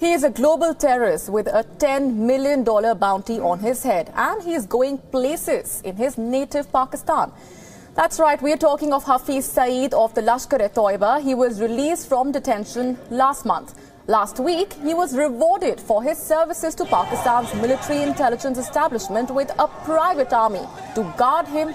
He is a global terrorist with a $10 million bounty on his head, and he is going places in his native Pakistan. That's right, we are talking of Hafiz Saeed of the Lashkar-e-Toiba. He was released from detention last month. Last week, he was rewarded for his services to Pakistan's military intelligence establishment with a private army to guard him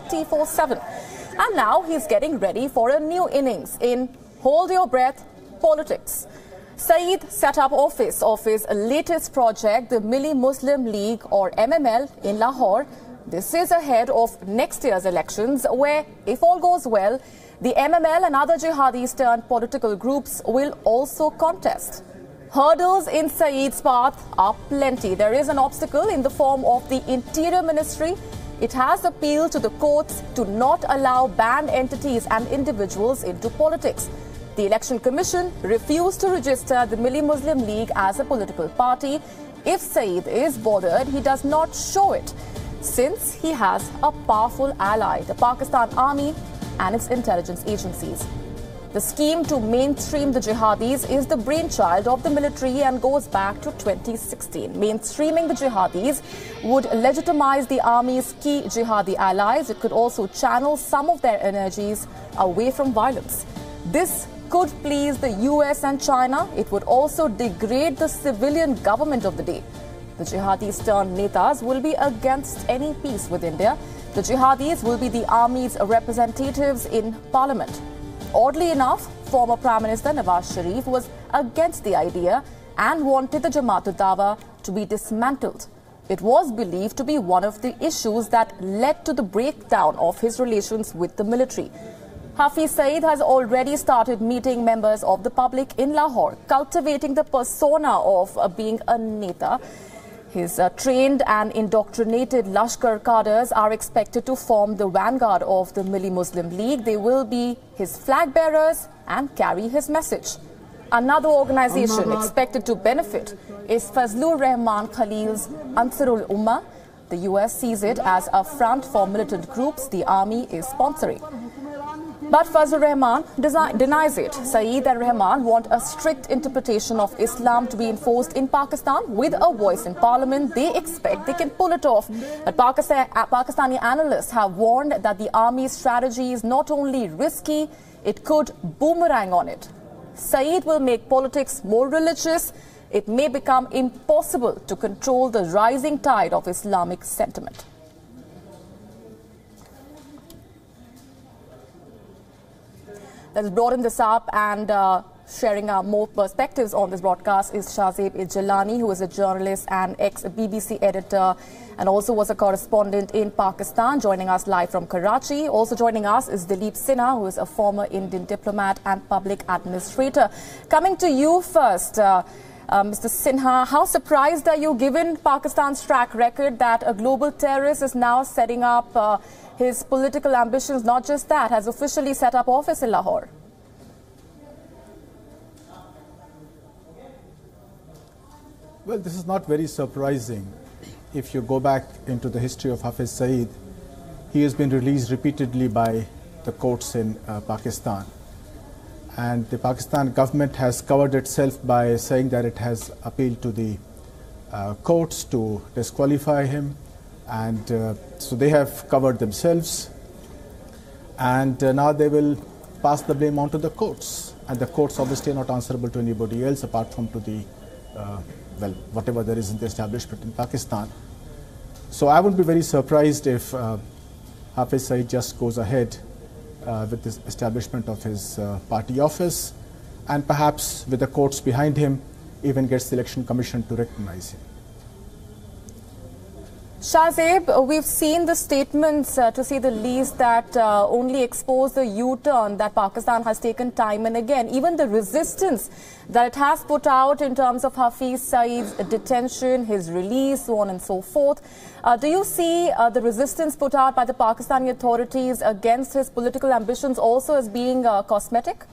24/7. And now he's getting ready for a new innings in, hold your breath, politics. Saeed set up office of his latest project, the Milli Muslim League or MML in Lahore. This is ahead of next year's elections where, if all goes well, the MML and other jihadis turned political groups will also contest. Hurdles in Saeed's path are plenty. There is an obstacle in the form of the Interior Ministry. It has appealed to the courts to not allow banned entities and individuals into politics. The Election Commission refused to register the Milli Muslim League as a political party. If Saeed is bothered, he does not show it, since he has a powerful ally, the Pakistan Army and its intelligence agencies. The scheme to mainstream the jihadis is the brainchild of the military and goes back to 2016. Mainstreaming the jihadis would legitimize the army's key jihadi allies. It could also channel some of their energies away from violence. This could please the US and China. It would also degrade the civilian government of the day. The jihadis turned netas will be against any peace with India. The jihadis will be the army's representatives in parliament. Oddly enough, former Prime Minister Nawaz Sharif was against the idea and wanted the Jamaat-ud-Dawa to be dismantled. It was believed to be one of the issues that led to the breakdown of his relations with the military. Hafiz Saeed has already started meeting members of the public in Lahore, cultivating the persona of being a neta. His trained and indoctrinated Lashkar cadres are expected to form the vanguard of the Milli Muslim League. They will be his flag bearers and carry his message. Another organization expected to benefit is Fazlur Rahman Khalil's Ansarul Ummah. The US sees it as a front for militant groups the army is sponsoring. But Fazlur Rahman denies it. Saeed and Rahman want a strict interpretation of Islam to be enforced in Pakistan with a voice in parliament. They expect they can pull it off. But Pakistani analysts have warned that the army's strategy is not only risky, it could boomerang on it. Saeed will make politics more religious. It may become impossible to control the rising tide of Islamic sentiment. Let's broaden this up, and sharing more perspectives on this broadcast is Saeed Milli, who is a journalist and ex-BBC editor and also was a correspondent in Pakistan, joining us live from Karachi. Also joining us is Dileep Sinha, who is a former Indian diplomat and public administrator. Coming to you first, Mr. Sinha, how surprised are you given Pakistan's track record that a global terrorist is now setting up his political ambitions? Not just that, has officially set up office in Lahore? Well, this is not very surprising. If you go back into the history of Hafiz Saeed, he has been released repeatedly by the courts in Pakistan. And the Pakistan government has covered itself by saying that it has appealed to the courts to disqualify him. And so they have covered themselves. And now they will pass the blame on to the courts. And the courts obviously are not answerable to anybody else apart from to the, well, whatever there is in the establishment in Pakistan. So I would be very surprised if Hafiz Saeed just goes ahead with this establishment of his party office, and perhaps with the courts behind him, even gets the Election Commission to recognize him. Shahzeb, we've seen the statements, to say the least, that only expose the U-turn that Pakistan has taken time and again. Even the resistance that it has put out in terms of Hafiz Saeed's detention, his release, so on and so forth. Do you see the resistance put out by the Pakistani authorities against his political ambitions also as being cosmetic?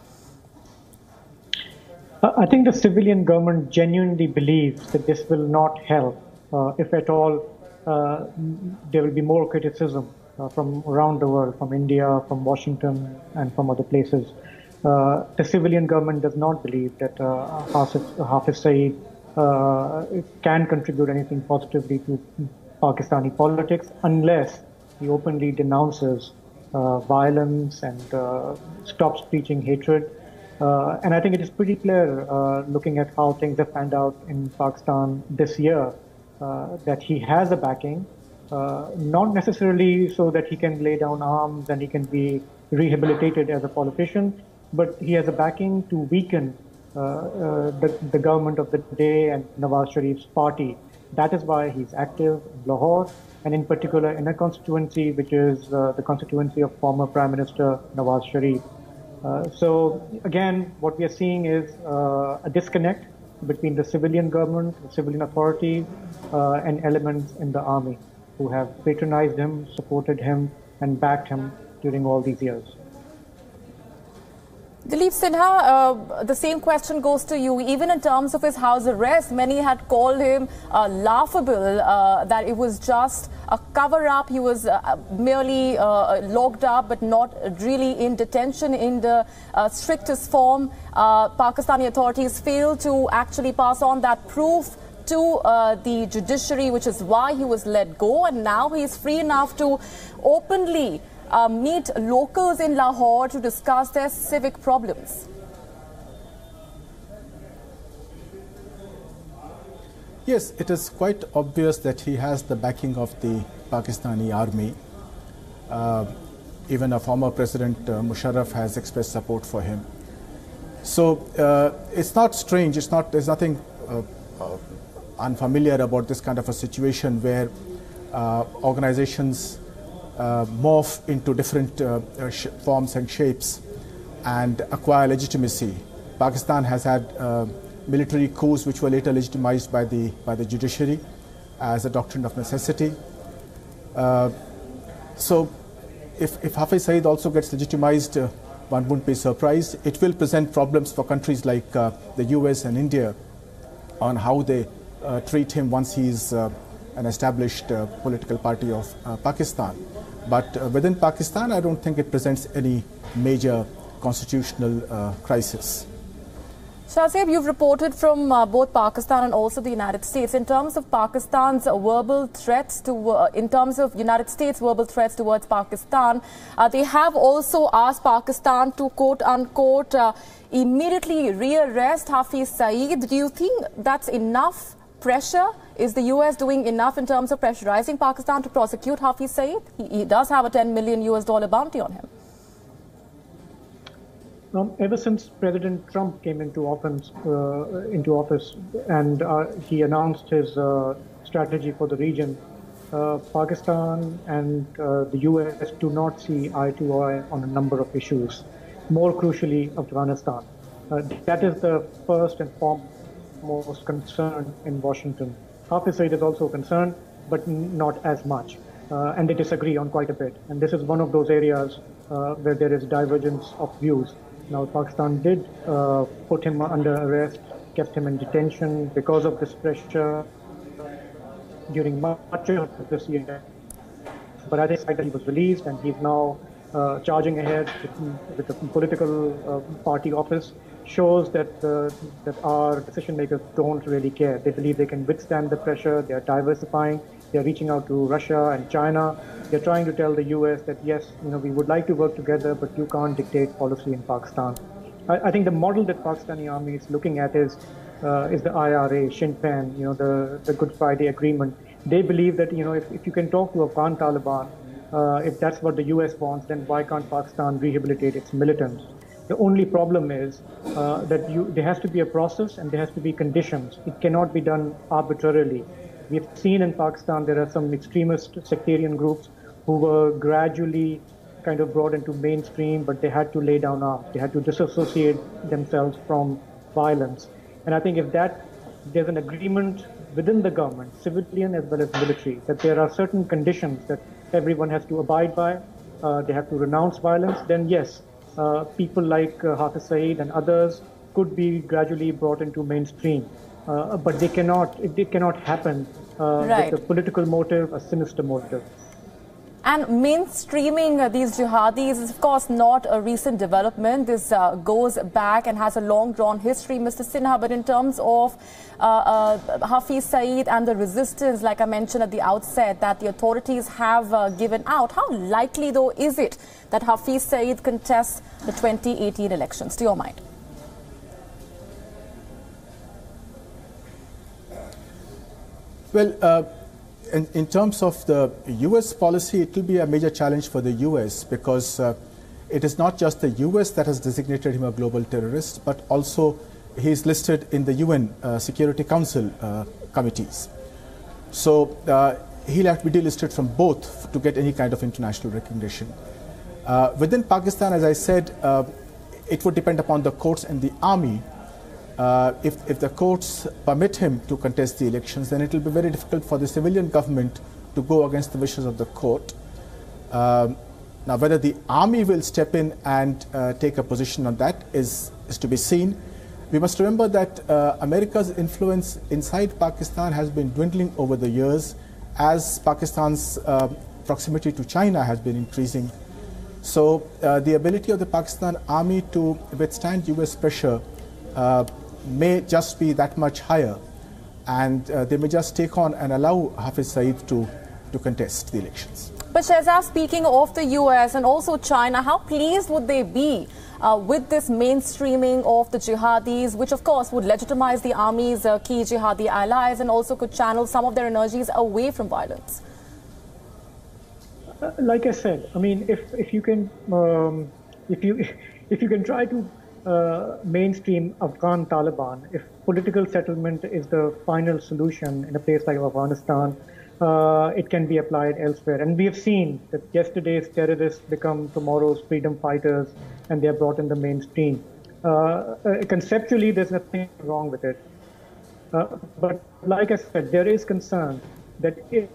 I think the civilian government genuinely believes that this will not help. If at all, there will be more criticism from around the world, from India, from Washington, and from other places. The civilian government does not believe that Hafiz Saeed can contribute anything positively to Pakistani politics unless he openly denounces violence and stops preaching hatred. And I think it is pretty clear, looking at how things have panned out in Pakistan this year, that he has a backing, not necessarily so that he can lay down arms and he can be rehabilitated as a politician, but he has a backing to weaken the government of the day and Nawaz Sharif's party. That is why he's active in Lahore, and in particular in a constituency which is the constituency of former Prime Minister Nawaz Sharif. So again, what we are seeing is a disconnect between the civilian government, the civilian authorities, and elements in the army who have patronized him, supported him, and backed him during all these years. Dilip Sinha, the same question goes to you. Even in terms of his house arrest, many had called him laughable, that it was just a cover-up. He was merely locked up, but not really in detention in the strictest form. Pakistani authorities failed to actually pass on that proof to the judiciary, which is why he was let go. And now he is free enough to openly meet locals in Lahore to discuss their civic problems. Yes, it is quite obvious that he has the backing of the Pakistani army. Even a former President Musharraf has expressed support for him. So it's not strange. There's nothing unfamiliar about this kind of a situation where organizations morph into different forms and shapes and acquire legitimacy. Pakistan has had military coups which were later legitimized by the judiciary as a doctrine of necessity. So if Hafiz Saeed also gets legitimized, one wouldn't be surprised. It will present problems for countries like the US and India on how they treat him once he's an established political party of Pakistan. But within Pakistan, I don't think it presents any major constitutional crisis. Shahzeb, you've reported from both Pakistan and also the United States. In terms of Pakistan's verbal threats in terms of United States' verbal threats towards Pakistan, they have also asked Pakistan to quote-unquote immediately rearrest Hafiz Saeed. Do you think that's enough pressure? Is the US doing enough in terms of pressurizing Pakistan to prosecute Hafiz Saeed? He does have a $10 million bounty on him. Ever since President Trump came into office and he announced his strategy for the region, Pakistan and the US do not see eye to eye on a number of issues, more crucially Afghanistan. That is the first and foremost concern in Washington. Hafiz Saeed is also concerned, but not as much. And they disagree on quite a bit. And this is one of those areas where there is divergence of views. Now, Pakistan did put him under arrest, kept him in detention because of this pressure during much of this year. But I think that he was released and he's now charging ahead with the political party office. Shows that that our decision makers don't really care. They believe they can withstand the pressure. They are diversifying. They are reaching out to Russia and China. They're trying to tell the US that yes, we would like to work together, but you can't dictate policy in Pakistan. I think the model that Pakistani army is looking at is the IRA, Sinn Féin, the Good Friday Agreement. They believe that if you can talk to Afghan Taliban, if that's what the US wants, then why can't Pakistan rehabilitate its militants? The only problem is that there has to be a process and there has to be conditions. It cannot be done arbitrarily. We've seen in Pakistan there are some extremist sectarian groups who were gradually kind of brought into mainstream, but they had to lay down arms. They had to disassociate themselves from violence. And I think if there's an agreement within the government, civilian as well as military, that there are certain conditions that everyone has to abide by, they have to renounce violence, then yes, people like Hafiz Saeed and others could be gradually brought into mainstream. But it cannot happen with a political motive, a sinister motive. And mainstreaming these jihadis is, of course, not a recent development. This goes back and has a long drawn history, Mr. Sinha. But in terms of Hafiz Saeed and the resistance, like I mentioned at the outset, that the authorities have given out, how likely, though, is it that Hafiz Saeed contests the 2018 elections, to your mind? Well, in terms of the U.S. policy, it will be a major challenge for the U.S. because it is not just the U.S. that has designated him a global terrorist, but also he is listed in the UN Security Council committees. So he'll have to be delisted from both to get any kind of international recognition. Within Pakistan, as I said, it would depend upon the courts and the army. If the courts permit him to contest the elections, then it will be very difficult for the civilian government to go against the wishes of the court. Now, whether the army will step in and take a position on that is to be seen. We must remember that America's influence inside Pakistan has been dwindling over the years as Pakistan's proximity to China has been increasing. So the ability of the Pakistan army to withstand US pressure may just be that much higher, and they may just take on and allow Hafiz Saeed to contest the elections. But Shehzad, speaking of the US and also China, how pleased would they be with this mainstreaming of the jihadis, which of course would legitimize the army's key jihadi allies and also could channel some of their energies away from violence? Like I said, I mean, if you can try to mainstream Afghan Taliban, if political settlement is the final solution in a place like Afghanistan, it can be applied elsewhere. And we have seen that yesterday's terrorists become tomorrow's freedom fighters, and they are brought in the mainstream. Conceptually, there's nothing wrong with it. But like I said, there is concern that if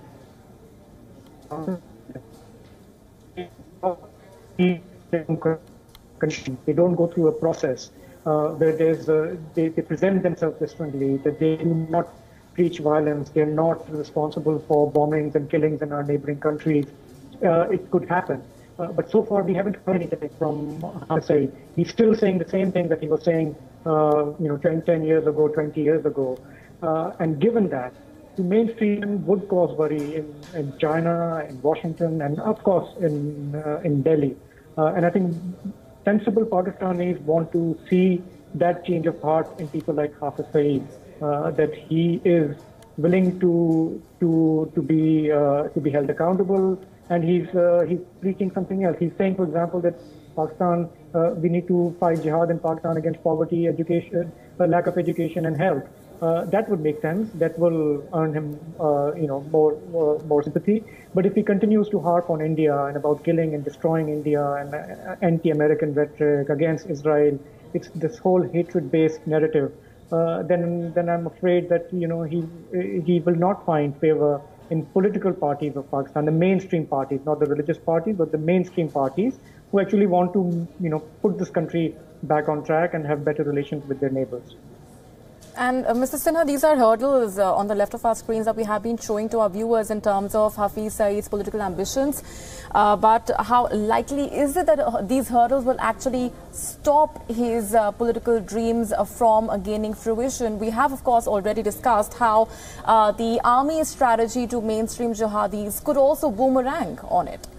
they don't go through a process where they present themselves differently, that they do not preach violence, they're not responsible for bombings and killings in our neighboring countries, it could happen. But so far we haven't heard anything from Hafiz. He's still saying the same thing that he was saying 10 years ago, 20 years ago. And given that, the mainstream would cause worry in China, in Washington, and of course in Delhi. And I think sensible Pakistanis want to see that change of heart in people like Hafiz Saeed, that he is willing to be held accountable, and he's preaching something else. He's saying, for example, that Pakistan, we need to fight jihad in Pakistan against poverty, education, lack of education, and health. That would make sense. That will earn him, more sympathy. But if he continues to harp on India and about killing and destroying India and anti-American rhetoric against Israel, it's this whole hatred-based narrative. Then I'm afraid that he will not find favor in political parties of Pakistan, the mainstream parties, not the religious parties, but the mainstream parties who actually want to put this country back on track and have better relations with their neighbors. And Mr. Sinha, these are hurdles on the left of our screens that we have been showing to our viewers in terms of Hafiz Saeed's political ambitions. But how likely is it that these hurdles will actually stop his political dreams from gaining fruition? We have, of course, already discussed how the army's strategy to mainstream jihadis could also boomerang on it.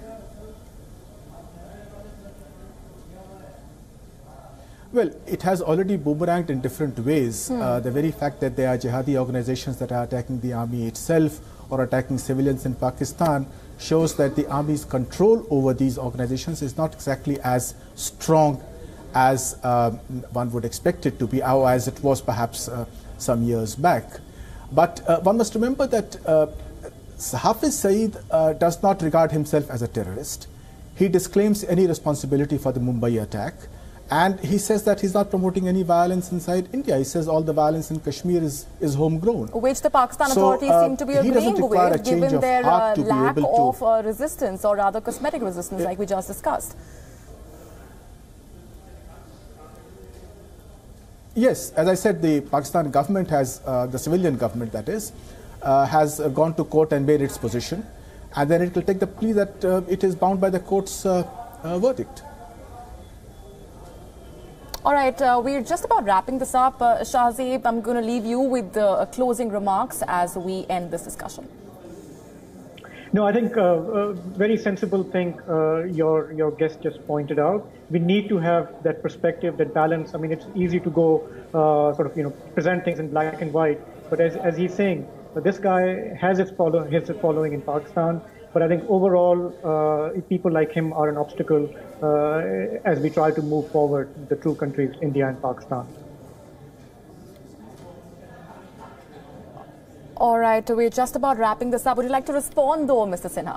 Well, it has already boomeranged in different ways. The very fact that there are jihadi organizations that are attacking the army itself or attacking civilians in Pakistan shows that the army's control over these organizations is not exactly as strong as one would expect it to be, or as it was perhaps some years back. But one must remember that Hafiz Saeed does not regard himself as a terrorist. He disclaims any responsibility for the Mumbai attack. And he says that he's not promoting any violence inside India. He says all the violence in Kashmir is homegrown. Which the Pakistan authorities seem to be agreeing with, given their lack of resistance, or rather cosmetic resistance, like we just discussed. Yes, as I said, the Pakistan government has, the civilian government that is, has gone to court and made its position. and then it will take the plea that it is bound by the court's verdict. All right, we're just about wrapping this up. Shahzeeb, I'm going to leave you with the closing remarks as we end this discussion. No, I think a very sensible thing your guest just pointed out. We need to have that perspective, that balance. I mean, it's easy to go present things in black and white, but as he's saying, this guy has his following in Pakistan. But I think overall, people like him are an obstacle as we try to move forward the two countries, India and Pakistan. All right, we're just about wrapping this up. Would you like to respond, though, Mr. Sinha?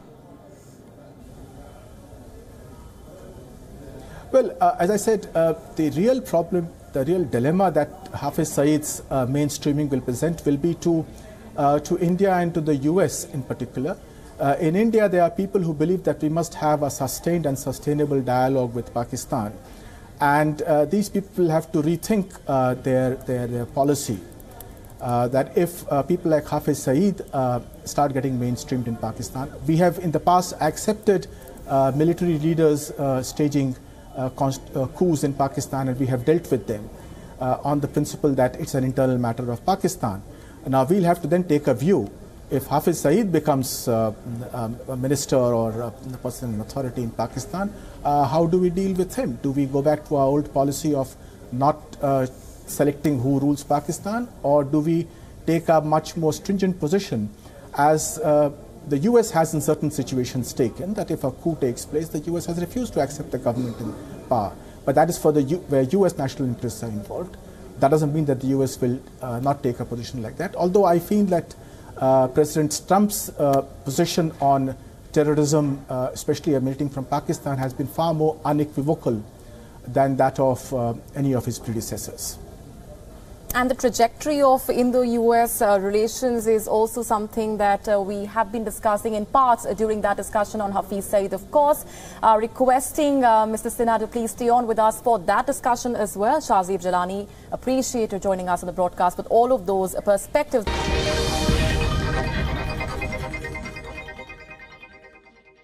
Well, as I said, the real problem, the real dilemma that Hafiz Saeed's mainstreaming will present will be to India and to the US in particular. In India, there are people who believe that we must have a sustained and sustainable dialogue with Pakistan. And these people have to rethink their policy. That if people like Hafiz Saeed start getting mainstreamed in Pakistan, we have in the past accepted military leaders staging coups in Pakistan, and we have dealt with them on the principle that it's an internal matter of Pakistan. Now we'll have to then take a view. If Hafiz Saeed becomes a minister or a person in authority in Pakistan, how do we deal with him? Do we go back to our old policy of not selecting who rules Pakistan, or do we take a much more stringent position as the US has in certain situations taken, that if a coup takes place, the US has refused to accept the government in power. But that is for where US national interests are involved. That doesn't mean that the US will not take a position like that. Although I feel that President Trump's position on terrorism, especially emanating from Pakistan, has been far more unequivocal than that of any of his predecessors. And the trajectory of Indo-US relations is also something that we have been discussing in parts during that discussion on Hafiz Saeed, of course. Requesting Mr. Sinha to please stay on with us for that discussion as well. Shahzeeb Jalani, appreciate you joining us on the broadcast with all of those perspectives.